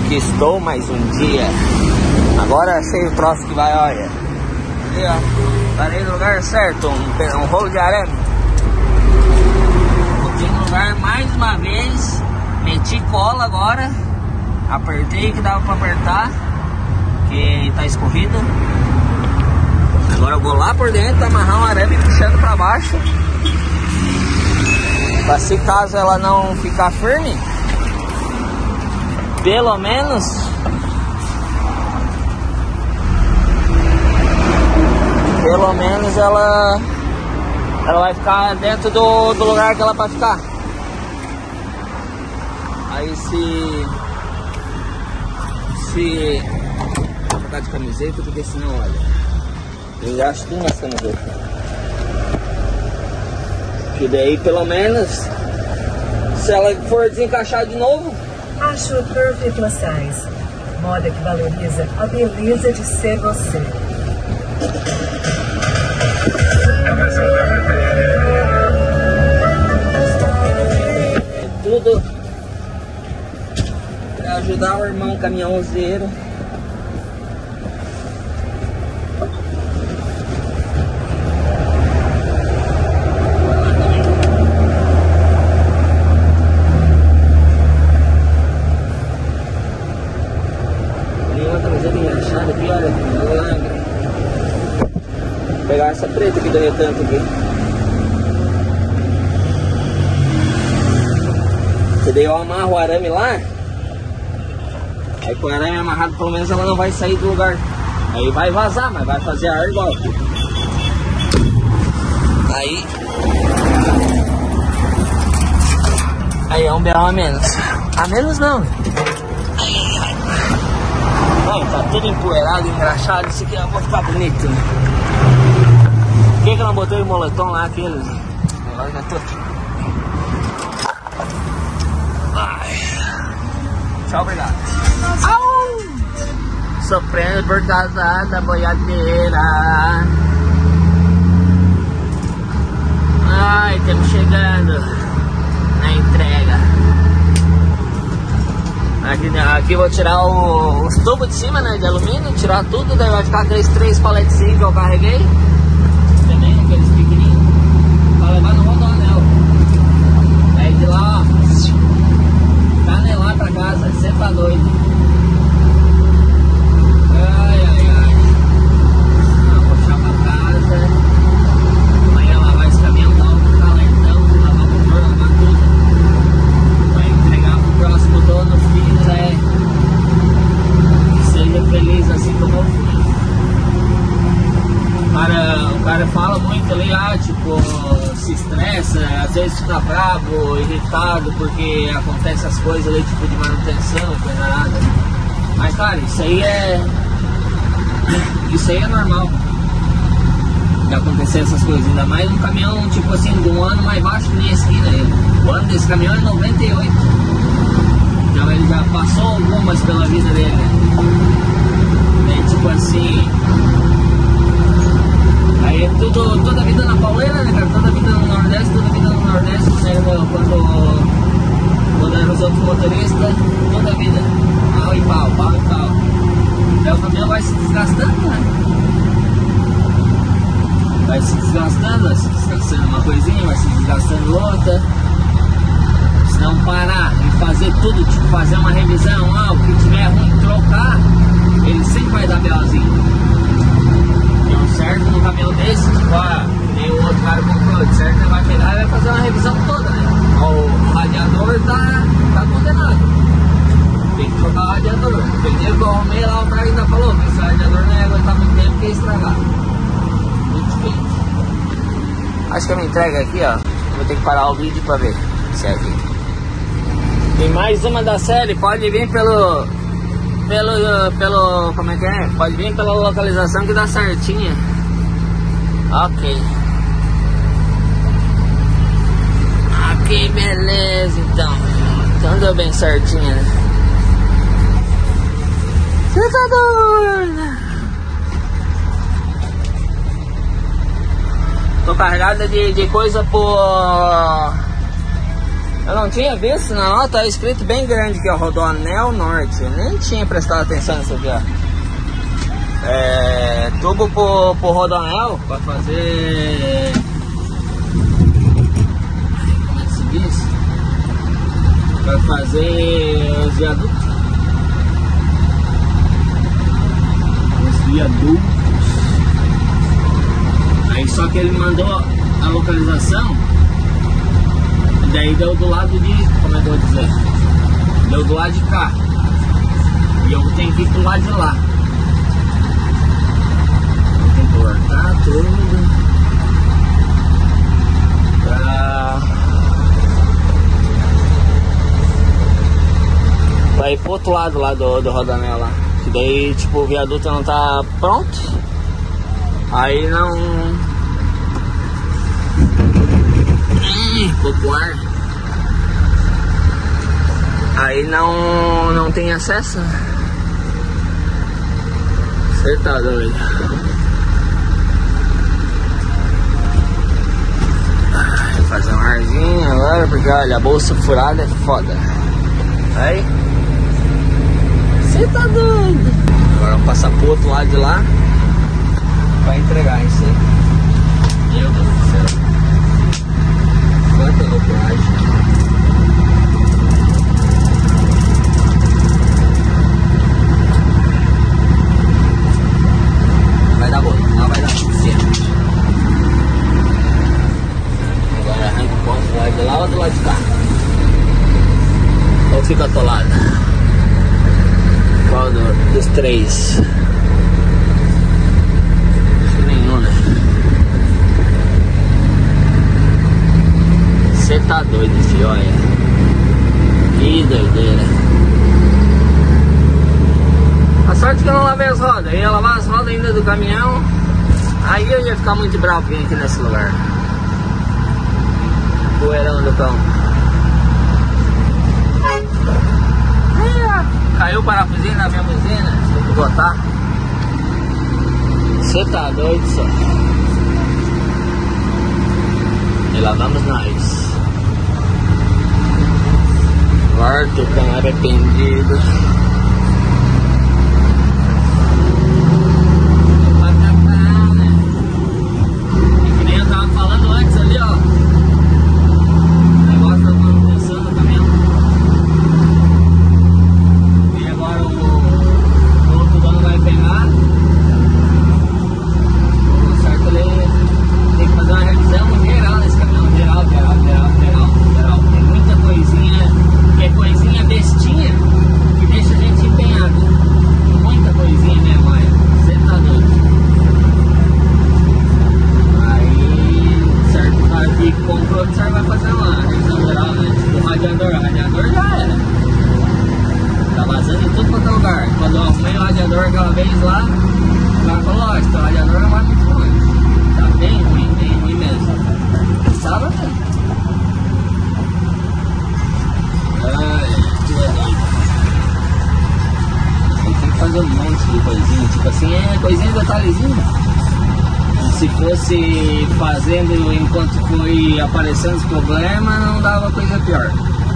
Aqui estou mais um dia. Agora sei o troço que vai, olha. Aqui, ó. Parei no lugar certo, um rolo de arame. Botei no lugar mais uma vez. Meti cola agora. Apertei que dava pra apertar, que tá escorrido. Agora eu vou lá por dentro, amarrar um arame puxando pra baixo, pra se caso ela não ficar firme, pelo menos ela vai ficar dentro do lugar que ela vai ficar. Aí se vou ficar de camiseta, porque senão, olha, eu gasto tudo nas camisetas. Que daí pelo menos, se ela for desencaixar de novo. Acho o Perfect Size, moda que valoriza a beleza de ser você. É tudo pra ajudar o irmão caminhãozeiro. Vou pegar essa preta aqui do retanto aqui. Se daí eu amarro o arame lá, aí com o arame amarrado pelo menos ela não vai sair do lugar. Aí vai vazar, mas vai fazer ar igual. Aí é um B.O. a menos. A menos não. Ai, tá tudo empoeirado, engraxado. Isso aqui vai ficar bonito, né? Por que eu não botei o moletom lá, aquele? Agora já tô aqui. Vai. Tchau, obrigado. Au! Sofrendo por causa da boiadeira. Ai, estamos chegando na entrega. Aqui vou tirar os tubos de cima, né, de alumínio, tirar tudo, daí vai ficar aqueles 3 paletezinhos que eu carreguei. Também, aqueles pequenininhos, pra levar no rodoanel. Aí de lá, ó, canelar pra casa, você tá doido. Ai, ai, ai. Vou puxar pra casa. Amanhã lavar esse caminhão, dar um calentão, lavar o motor, lavar tudo. Vai entregar pro próximo dono, filho, né? Seja feliz assim como eu fui. O cara fala muito ali, tipo, se estressa, às vezes fica bravo, irritado, porque acontece as coisas ali, tipo, de manutenção, coisa nada. Mas, cara, isso aí é normal de acontecer essas coisas, ainda mais um caminhão, tipo assim, de um ano mais baixo que nem a esquina ele. O ano desse caminhão é 98. Então ele já passou algumas pela vida dele. É tipo assim. Aí é toda a vida na pauleira, né, cara? Toda a vida no Nordeste, né? Quando eram os outros motoristas, toda a vida. Pau e pau. Então o caminhão vai se desgastando, né? Vai se desgastando uma coisinha, vai se desgastando outra. Se não parar e fazer tudo, tipo fazer uma revisão, o que tiver ruim, trocar, ele sempre vai dar BOzinho. Então certo no caminhão desse, tipo, nem o outro cara comprou, de certo ele vai pegar e vai fazer uma revisão toda, né? O radiador tá condenado. Tem que trocar o radiador. Primeiro que eu arrumei lá, o cara ainda falou que esse radiador não ia aguentar muito tempo porque ia estragar. Muito difícil. Acho que a minha entrega aqui, ó. Vou ter que parar o vídeo pra ver se é aqui. Tem mais uma da série, pode vir pelo como é que é? Pode vir pela localização que dá certinha. Ok. Ok, beleza então. Então deu bem certinha, né? Você tá doido? Tô carregada de coisa Eu não tinha visto na nota, tá escrito bem grande aqui, ó, Rodoanel Norte. Eu nem tinha prestado atenção nisso aqui, ó. Tubo pro Rodoanel pra fazer... Como é que se diz? Pra fazer os viadutos. Os viadutos. Aí só que ele mandou a localização. E daí deu do lado de... Como é que eu vou dizer? Deu do lado de cá. E eu tenho que ir pro lado de lá. Tem que cortar tudo. Pra ir pro outro lado lá do Rodoanel lá. Que daí tipo o viaduto não tá pronto. Aí não... pouco ar. Aí não tem acesso. Você tá doido. Fazer um arzinho agora, porque olha, a bolsa furada é foda. Aí você tá doido. Agora vamos passar pro outro lado de lá pra entregar isso aí. Meu Deus do céu. Quanta loucuragem. Vai dar boa, não vai dar certo. Agora arranca o ponto do lado de lá ou do lado de cá? Ou fica atolado? Qual dos três? Acho que nenhum, né? Você tá doido, filho, olha. Que doideira. A sorte que eu não lavei as rodas. Eu ia lavar as rodas ainda do caminhão. Aí eu ia ficar muito bravo vir aqui nesse lugar. Poeirão do cão. Caiu o parafusinho da minha buzina. Tem que botar. Você tá doido, só. E lá vamos nós. Morto, o cão arrependido. Que nem eu tava falando antes ali, ó. O negócio da manutenção do caminhão. E agora o outro dono vai pegar. O certo ele tem que fazer uma revisão geral nesse caminhão. Geral. Tem muita coisinha, que é coisinha bestinha, que deixa a gente empenhado. Muita coisinha mesmo, olha. Você tá doido. Aí, certo, o cara que comprou, o cara vai fazer uma revisão geral, né? O radiador já era. Tá vazando em tudo quanto é lugar. Quando eu arrumei o radiador aquela vez lá, o cara falou, ó, esse radiador não vai muito ruim. Tá bem ruim mesmo. Sabe, né? Ai, que legal. Aí tem que fazer um monte de coisinha. Tipo assim, coisinha detalhezinha. Se fosse fazendo enquanto foi aparecendo os problemas, não dava coisa pior.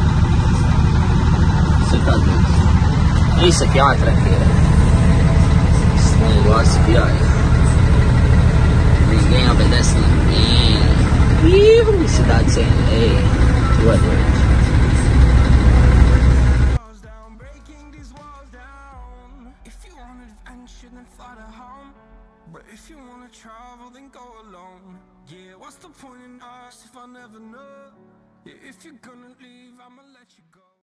Você tá doido. Isso aqui é uma tranqueira. Esse negócio aqui, olha. Ninguém obedece ninguém. Ih, cidade sem lei. Tu é doido. But if you wanna travel, then go alone. Yeah, what's the point in us if I never know? Yeah, if you're gonna leave, I'ma let you go.